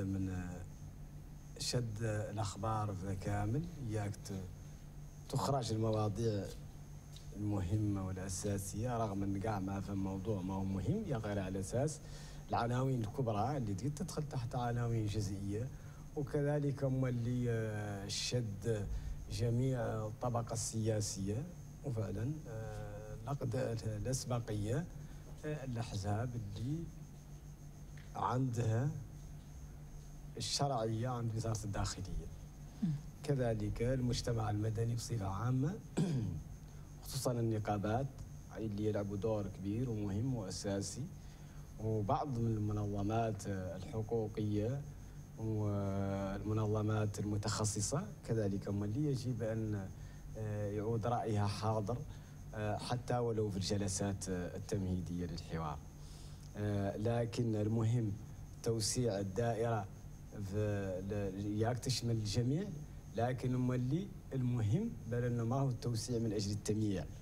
من شد الأخبار كامل، ياك تخرج المواضيع المهمة والأساسية، رغم أن كاع ما في موضوع ما هو مهم، يا غير على أساس العناوين الكبرى اللي تدخل تحت عناوين جزئية، وكذلك هم اللي شد جميع الطبقة السياسية، وفعلا نقد الأسبقية الأحزاب اللي عندها الشرعية عند وزارة الداخلية، كذلك المجتمع المدني بصفة عامة خصوصا النقابات اللي يلعبوا دور كبير ومهم وأساسي، وبعض من المنظمات الحقوقية والمنظمات المتخصصة كذلك هم اللي يجب أن يعود رأيها حاضر حتى ولو في الجلسات التمهيدية للحوار. لكن المهم توسيع الدائرة ياك تشمل الجميع، لكن هم اللي المهم بل أنه ما هو التوسيع من أجل التمييع.